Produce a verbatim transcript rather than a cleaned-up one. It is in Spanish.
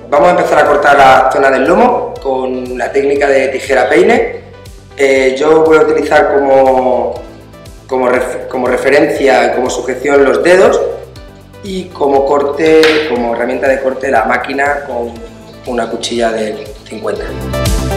Vamos a empezar a cortar la zona del lomo con la técnica de tijera peine. Eh, yo voy a utilizar como, como, ref, como referencia, como sujeción los dedos y como corte, como herramienta de corte la máquina con una cuchilla del cincuenta.